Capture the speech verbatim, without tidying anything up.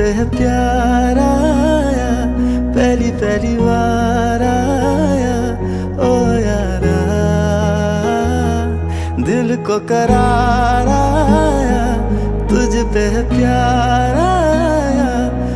है प्यार आया, पहली पहली बार आया ओ यारा, दिल को करार आया।